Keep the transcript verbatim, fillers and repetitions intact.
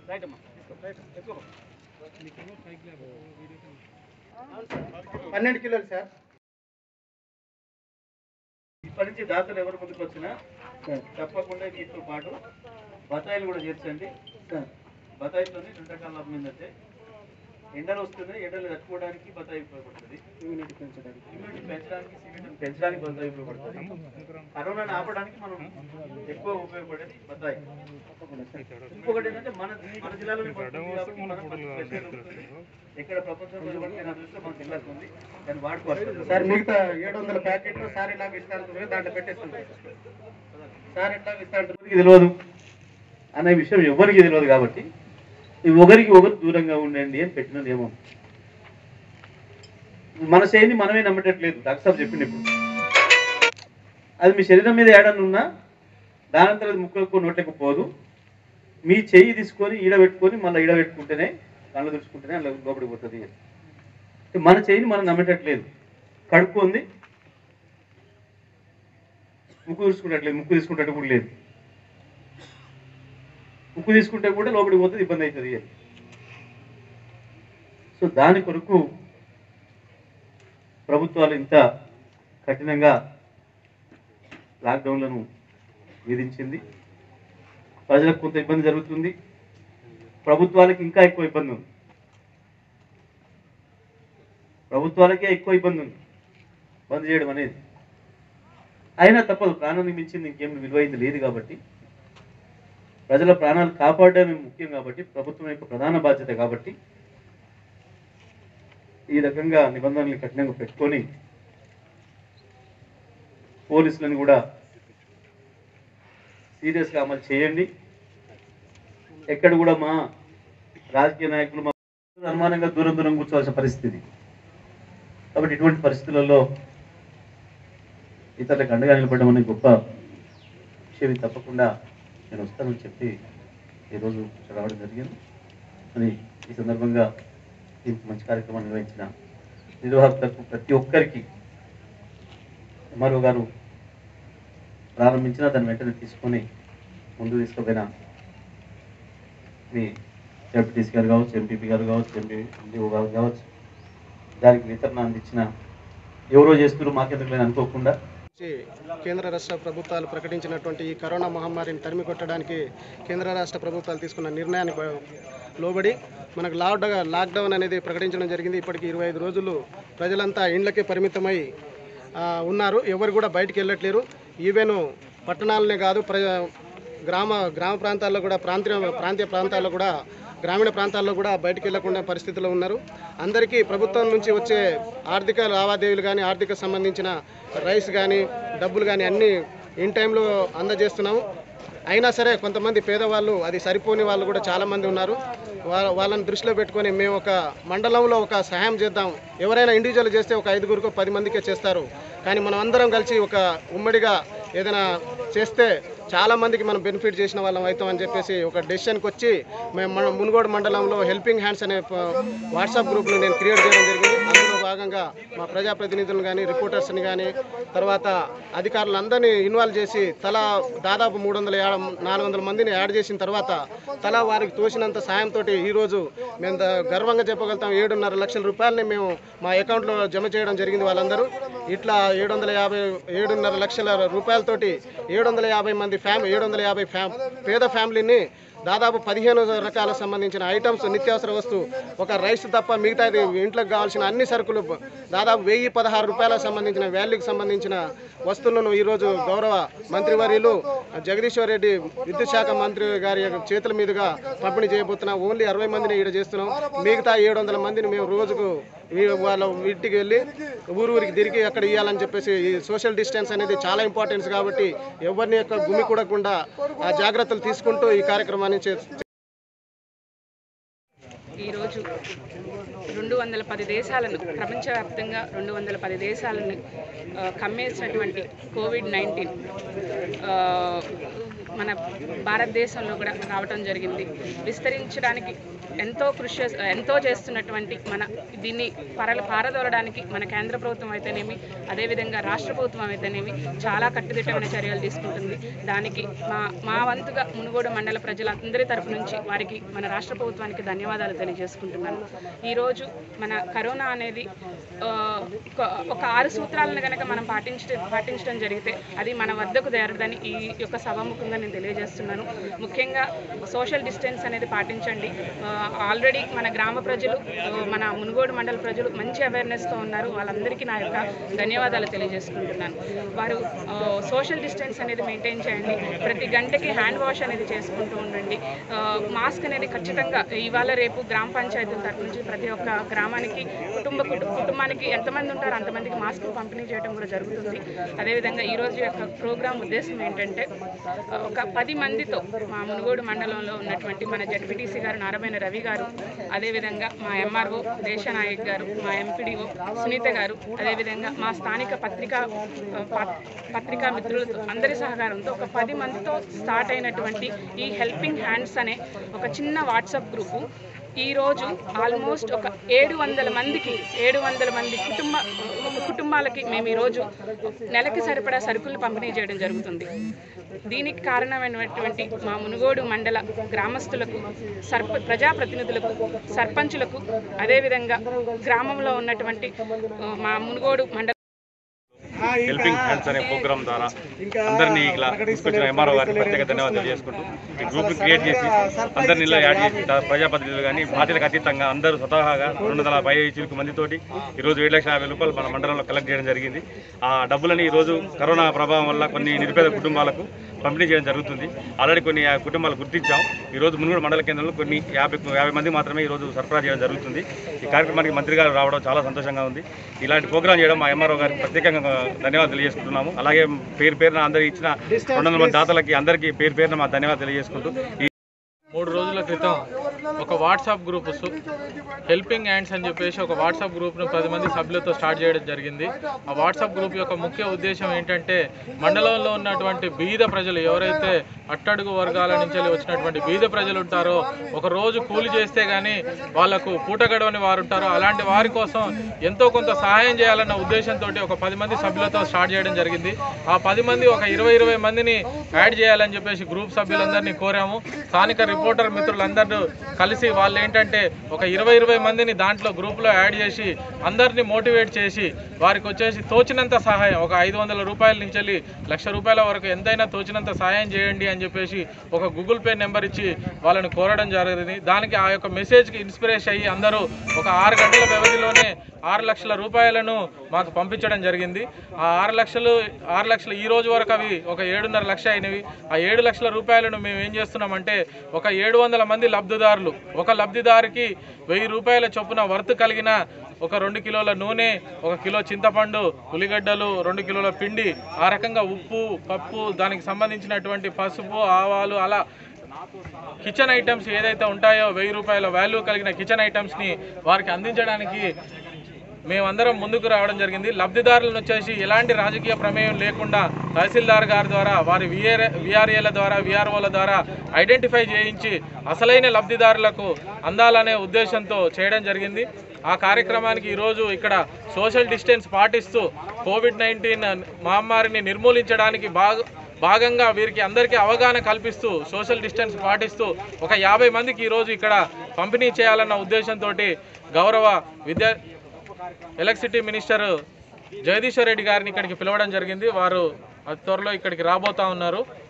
పన్నెండు కిలోలు సార్. ఇప్పటి నుంచి దాతలు ఎవరు ముందుకు వచ్చినా తప్పకుండా వీటితో పాటు బత్తాయిలు కూడా చేర్చండి. బత్తాయితోనే రెండు రకాల లాభం ఏంటంటే ఎండలు వస్తున్నాయి, ఎండలు తట్టుకోవడానికి బత్తాయి ఉపయోగపడుతుంది, ఇమ్యూనిటీ పెంచడానికి ఇమ్యూనిటీ పెంచడానికి సిమెంట్ పెంచడానికి బత్తాయి ఉపయోగపడుతుంది, కరోనాను ఆపడానికి మనం ఎక్కువ ఉపయోగపడేది బత్తాయి. ఇంకొకటి ఏంటంటే మన మన జిల్లాలో ఎక్కడ ప్రపంచంలో మన జిల్లాకు ఉంది, దాన్ని వాడుకోవాలి సార్. మిగతా ఏడు వందల ప్యాకెట్లు సార్ ఇలాగ ఇస్తాను దాంట్లో పెట్టేస్తుంది సార్, ఇట్లాగ ఇస్తాను తెలియదు అనే విషయం ఎవరికి తెలియదు కాబట్టి ఒకరికి ఒకరు దూరంగా ఉండండి అని పెట్టిన నియమం. మన చేయిని మనమే నమ్మటట్లేదు. డాక్టర్ సాబ్ చెప్పింది ఇప్పుడు అది మీ శరీరం మీద ఏడన్నా ఉన్నా దానంతా ముక్కలకు నోట్లకు పోదు. మీ చెయ్యి తీసుకొని ఈడ పెట్టుకొని మళ్ళీ ఈడ పెట్టుకుంటేనే కళ్ళు తుడుచుకుంటేనే అలా లోపలికి పోతుంది. మన చెయ్యిని మనం నమ్మేటట్లేదు. కడుపు ఉంది, ముక్కు తుడుచుకున్నట్లేదు, ముక్కు తీసుకుంటట్టు కూడా లేదు. ఉప్పు తీసుకుంటే కూడా లోపలికి పోతుంది, ఇబ్బంది అవుతుంది. సో దాని కొరకు ప్రభుత్వాలు ఇంత కఠినంగా లాక్డౌన్లను విధించింది. ప్రజలకు కొంత ఇబ్బంది జరుగుతుంది, ప్రభుత్వాలకి ఇంకా ఎక్కువ ఇబ్బంది ఉంది. ప్రభుత్వాలకే ఎక్కువ ఇబ్బంది ఉంది బంద్ చేయడం అనేది. అయినా తప్పదు, ప్రాణానికి మించింది ఇంకేం విలువైంది లేదు కాబట్టి, ప్రజల ప్రాణాలు కాపాడడమే ముఖ్యం కాబట్టి, ప్రభుత్వం యొక్క ప్రధాన బాధ్యత కాబట్టి ఈ రకంగా నిబంధనలు కఠినంగా పెట్టుకొని పోలీసులను కూడా సీరియస్గా అమలు చేయండి. ఎక్కడ కూడా మా రాజకీయ నాయకులు మా అనుమానంగా దూరం దూరం కూర్చోవాల్సిన పరిస్థితి. కాబట్టి ఇటువంటి పరిస్థితులలో ఇతరులకు అండగా నిలబడడం అనేది గొప్ప విషయం. తప్పకుండా నేను వస్తానని చెప్పి ఈరోజు రావడం జరిగింది. అని ఈ సందర్భంగా దీనికి మంచి కార్యక్రమాన్ని నిర్వహించిన నిర్వాహకులకు ప్రతి ఒక్కరికి ఎంఆర్ఓ గారు ప్రారంభించిన దాన్ని వెంటనే తీసుకొని ముందుకు తీసుకుపోయిన మీ జడ్పీటీసీ గారు కావచ్చు, ఎంపీపీ గారు కావచ్చు, ఎంపీ ఎంపీఓ గారు కావచ్చు, దానికి వితరణ అందించిన ఎవరో చేస్తున్నారు మాకెందుకు లేని అనుకోకుండా కేంద్ర రాష్ట్ర ప్రభుత్వాలు ప్రకటించినటువంటి ఈ కరోనా మహమ్మారిని తరిమి కొట్టడానికి కేంద్ర రాష్ట్ర ప్రభుత్వాలు తీసుకున్న నిర్ణయానికి లోబడి మనకు లాక్డౌన్ లాక్డౌన్ అనేది ప్రకటించడం జరిగింది. ఇప్పటికి ఇరవై ఐదు రోజులు ప్రజలంతా ఇండ్లకే పరిమితమై ఉన్నారు. ఎవరు కూడా బయటికి వెళ్ళట్లేరు. ఈవెన్ పట్టణాలనే కాదు, ప్ర గ్రామ గ్రామ ప్రాంతాల్లో కూడా ప్రాంతీయ ప్రాంతీయ ప్రాంతాల్లో కూడా గ్రామీణ ప్రాంతాల్లో కూడా బయటికి వెళ్లకుండా పరిస్థితిలో ఉన్నారు. అందరికీ ప్రభుత్వం నుంచి వచ్చే ఆర్థిక లావాదేవీలు కానీ, ఆర్థిక సంబంధించిన రైస్ కానీ, డబ్బులు కానీ అన్నీ ఇన్ టైంలో అందజేస్తున్నాము. అయినా సరే కొంతమంది పేదవాళ్ళు, అది సరిపోని వాళ్ళు కూడా చాలామంది ఉన్నారు. వాళ్ళని దృష్టిలో పెట్టుకొని మేము ఒక మండలంలో ఒక సహాయం చేద్దాం, ఎవరైనా ఇండివిజువల్ చేస్తే ఒక ఐదుగురికో పది మందికే చేస్తారు, కానీ మనం అందరం కలిసి ఒక ఉమ్మడిగా ఏదైనా చేస్తే చాలామందికి మనం బెనిఫిట్ చేసిన వాళ్ళం అవుతాం అని చెప్పేసి ఒక డెసిషన్కి వచ్చి మేము మన మునుగోడు మండలంలో హెల్పింగ్ హ్యాండ్స్ అనే వాట్సాప్ గ్రూప్ను నేను క్రియేట్ చేయడం జరిగింది. అందులో భాగంగా మా ప్రజాప్రతినిధులను కానీ, రిపోర్టర్స్ని కానీ, తర్వాత అధికారులందరినీ ఇన్వాల్వ్ చేసి తలా దాదాపు మూడు వందల నాలుగు వందల మందిని యాడ్ చేసిన తర్వాత తలా వారికి తోచినంత సాయంతో ఈరోజు మేము గర్వంగా చెప్పగలుగుతాం ఏడున్నర లక్షల రూపాయలని మేము మా అకౌంట్లో జమ చేయడం జరిగింది. వాళ్ళందరూ ఇట్లా ఏడు వందల యాభై ఏడున్నర లక్షల రూపాయలతోటి ఏడు వందల యాభై మంది ఫ్యామిలీ ఏడు వందల యాభై ఫ్యా పేద ఫ్యామిలీని దాదాపు పదిహేను రకాల సంబంధించిన ఐటమ్స్, నిత్యావసర వస్తువు, ఒక రైస్ తప్ప మిగతాది ఇంట్లోకి కావాల్సిన అన్ని సరుకులు దాదాపు వెయ్యి పదహారు రూపాయలకు సంబంధించిన వాల్యూకి సంబంధించిన వస్తువులను ఈరోజు గౌరవ మంత్రివర్యులు జగదీశ్వర్ రెడ్డి విద్యుత్ శాఖ మంత్రి గారి చేతుల మీదుగా పంపిణీ చేయబోతున్నాం. ఓన్లీ అరవై మందిని ఇక్కడ చేస్తున్నాం. మిగతా ఏడు వందల మందిని మేము రోజుకు వాళ్ళ ఇంటికి వెళ్ళి ఊరు ఊరికి తిరిగి అక్కడ ఇవ్వాలని చెప్పేసి, ఈ సోషల్ డిస్టెన్స్ అనేది చాలా ఇంపార్టెన్స్ కాబట్టి ఎవరిని యొక్క గుమి కూడకుండా ఆ జాగ్రత్తలు తీసుకుంటూ ఈ కార్యక్రమాన్ని ఈరోజు రెండు వందల పది దేశాలను ప్రపంచవ్యాప్తంగా రెండు వందల పది దేశాలను కమ్మేసినటువంటి కోవిడ్ నైన్టీన్ మన భారతదేశంలో కూడా రావటం జరిగింది. విస్తరించడానికి ఎంతో కృషి ఎంతో చేస్తున్నటువంటి మన దీన్ని పరల పారదోలడానికి మన కేంద్ర ప్రభుత్వం అయితేనేమి, అదేవిధంగా రాష్ట్ర ప్రభుత్వం అయితేనేమి చాలా కట్టుదిట్టమైన చర్యలు తీసుకుంటుంది. దానికి మా మా వంతుగా మునుగోడు మండల ప్రజలందరి తరఫు నుంచి వారికి మన రాష్ట్ర ప్రభుత్వానికి ధన్యవాదాలు తెలియజేసుకుంటున్నాను. ఈరోజు మన కరోనా అనేది ఒక ఆరు సూత్రాలను కనుక మనం పాటించ పాటించడం జరిగితే అది మన వద్దకు చేరదని ఈ యొక్క సభాముఖంగా నేను తెలియజేస్తున్నాను. ముఖ్యంగా సోషల్ డిస్టెన్స్ అనేది పాటించండి. ఆల్రెడీ మన గ్రామ ప్రజలు, మన మునుగోడు మండల ప్రజలు మంచి అవేర్నెస్తో ఉన్నారు. వాళ్ళందరికీ నా యొక్క ధన్యవాదాలు తెలియజేసుకుంటున్నాను. వారు సోషల్ డిస్టెన్స్ అనేది మెయింటైన్ చేయండి. ప్రతి గంటకి హ్యాండ్ వాష్ అనేది చేసుకుంటూ ఉండండి. మాస్క్ అనేది ఖచ్చితంగా ఇవాళ రేపు గ్రామ పంచాయతీల తరఫు నుంచి ప్రతి ఒక్క గ్రామానికి కుటుంబ కుటుంబానికి ఎంతమంది ఉంటారో అంతమందికి మాస్కులు పంపిణీ చేయడం కూడా జరుగుతుంది. అదేవిధంగా ఈరోజు యొక్క ప్రోగ్రాం ఉద్దేశం ఏంటంటే ఒక పది మందితో మా మునుగోడు మండలంలో ఉన్నటువంటి మన జడ్పీటీసీ గారు నారాయణ రవి గారు, అదేవిధంగా మా ఎంఆర్ఓ దేశనాయక్ గారు, మా ఎంపీడీఓ సునీత గారు, అదేవిధంగా మా స్థానిక పత్రికా పత్రికా మిత్రులతో అందరి సహకారంతో ఒక పది మందితో స్టార్ట్ అయినటువంటి ఈ హెల్పింగ్ హ్యాండ్స్ అనే ఒక చిన్న వాట్సాప్ గ్రూపు ఈరోజు ఆల్మోస్ట్ ఒక ఏడు వందల మందికి ఏడు వందల మంది కుటుంబ కుటుంబాలకి మేము ఈరోజు నెలకి సరిపడా సరుకులు పంపిణీ చేయడం జరుగుతుంది. దీనికి కారణమైనటువంటి మా మునుగోడు మండల గ్రామస్తులకు, సర్ప ప్రజాప్రతినిధులకు, సర్పంచులకు, అదేవిధంగా గ్రామంలో ఉన్నటువంటి మా మునుగోడు మండల హెల్పింగ్ హ్యాండ్స్ అనే ప్రోగ్రామ్ ద్వారా అందరినీ ఇలా తీసుకొచ్చిన ఎంఆర్ఓ గారికి ప్రత్యేక ధన్యవాదాలు తెలియజేసుకుంటూ ఈ గ్రూప్ క్రియేట్ చేసి అందరినీ ఇలా యాడ్ చేసి ప్రజాప్రతినిధులు కానీ బాధ్యతకు అతీతంగా అందరూ స్వతహాగా రెండు వందల పై చిలుకు మందితోటి ఈరోజు ఏడు లక్షల యాభై రూపాయలు మన మండలంలో కలెక్ట్ చేయడం జరిగింది. ఆ డబ్బులని ఈరోజు కరోనా ప్రభావం వల్ల కొన్ని నిరుపేద కుటుంబాలకు పంపిణీ చేయడం జరుగుతుంది. ఆల్రెడీ కొన్ని కుటుంబాలు గుర్తించాం. ఈరోజు మునుగోడు మండల కేంద్రంలో కొన్ని యాభై యాభై మంది మాత్రమే ఈరోజు సరఫరా చేయడం జరుగుతుంది. ఈ కార్యక్రమానికి మంత్రి గారు రావడం చాలా సంతోషంగా ఉంది. ఇలాంటి ప్రోగ్రాం చేయడం మా ఎంఆర్ఓ గారికి ప్రత్యేకంగా ధన్యవాదాలు తెలియజేసుకుంటున్నాము. అలాగే పేరు పేరున అందరికి ఇచ్చిన రెండు వందల మంది దాతలకి అందరికీ పేరు పేరున మా ధన్యవాదాలు తెలియజేసుకుంటూ మూడు రోజుల క్రితం ఒక వాట్సాప్ గ్రూప్ హెల్పింగ్ హ్యాండ్స్ అని చెప్పేసి ఒక వాట్సాప్ గ్రూప్ను పది మంది సభ్యులతో స్టార్ట్ చేయడం జరిగింది. ఆ వాట్సాప్ గ్రూప్ యొక్క ముఖ్య ఉద్దేశం ఏంటంటే మండలంలో ఉన్నటువంటి బీద ప్రజలు ఎవరైతే అట్టడుగు వర్గాల నుంచి వచ్చినటువంటి బీద ప్రజలు ఉంటారో, ఒక రోజు కూలి చేస్తే కానీ వాళ్లకు పూట గడవని వారు ఉంటారో అలాంటి వారి కోసం ఎంతో కొంత సహాయం చేయాలన్న ఉద్దేశంతో ఒక పది మంది సభ్యులతో స్టార్ట్ చేయడం జరిగింది. ఆ పది మంది ఒక ఇరవై ఇరవై మందిని యాడ్ చేయాలని చెప్పేసి గ్రూప్ సభ్యులందరినీ కోరాము. స్థానిక రిపోర్టర్ మిత్రులందరూ కలిసి వాళ్ళు ఏంటంటే ఒక ఇరవై ఇరవై మందిని దాంట్లో గ్రూప్లో యాడ్ చేసి అందరినీ మోటివేట్ చేసి వారికి వచ్చేసి తోచినంత సహాయం ఒక ఐదు వందల రూపాయల నుంచి వెళ్ళి లక్ష రూపాయల వరకు ఎంతైనా తోచినంత సహాయం చేయండి అని చెప్పేసి ఒక గూగుల్ పే నెంబర్ ఇచ్చి వాళ్ళని కోరడం జరిగింది. దానికి ఆ యొక్క మెసేజ్కి ఇన్స్పిరేషన్ అయ్యి అందరూ ఒక ఆరు గంటల వ్యవధిలోనే ఆరు లక్షల రూపాయలను మాకు పంపించడం జరిగింది. ఆ ఆరు లక్షలు ఆరు లక్షలు ఈ రోజు వరకు అవి ఒక ఏడున్నర లక్ష అయినవి. ఆ ఏడు లక్షల రూపాయలను మేము ఏం చేస్తున్నామంటే ఒక ఏడు వందల మంది లబ్ధిదారులు, ఒక లబ్ధిదారికి వెయ్యి రూపాయల చొప్పున వర్త్ కలిగిన ఒక రెండు కిలోల నూనె, ఒక కిలో చింతపండు, ఉల్లిగడ్డలు, రెండు కిలోల పిండి, ఆ రకంగా ఉప్పు, పప్పు, దానికి సంబంధించినటువంటి పసుపు, ఆవాలు, అలా కిచెన్ ఐటమ్స్ ఏదైతే ఉంటాయో వెయ్యి రూపాయల వాల్యూ కలిగిన కిచెన్ ఐటమ్స్ని వారికి అందించడానికి మేమందరం ముందుకు రావడం జరిగింది. లబ్ధిదారులను వచ్చేసి ఎలాంటి రాజకీయ ప్రమేయం లేకుండా తహసీల్దార్ గారి ద్వారా వారి విఆర్ విఆర్ఏల ద్వారా విఆర్ఓల ద్వారా ఐడెంటిఫై చేయించి అసలైన లబ్ధిదారులకు అందాలనే ఉద్దేశంతో చేయడం జరిగింది. ఆ కార్యక్రమానికి ఈరోజు ఇక్కడ సోషల్ డిస్టెన్స్ పాటిస్తూ కోవిడ్ నైన్టీన్ మహమ్మారిని నిర్మూలించడానికి బాగా భాగంగా వీరికి అందరికీ అవగాహన కల్పిస్తూ సోషల్ డిస్టెన్స్ పాటిస్తూ ఒక యాభై మందికి ఈరోజు ఇక్కడ పంపిణీ చేయాలన్న ఉద్దేశంతో గౌరవ విద్యా ఎలక్ట్రిసిటీ మినిస్టర్ జగదీశ్వర్ రెడ్డి గారిని ఇక్కడికి పిలవడం జరిగింది. వారు త్వరలో ఇక్కడికి రాబోతా ఉన్నారు.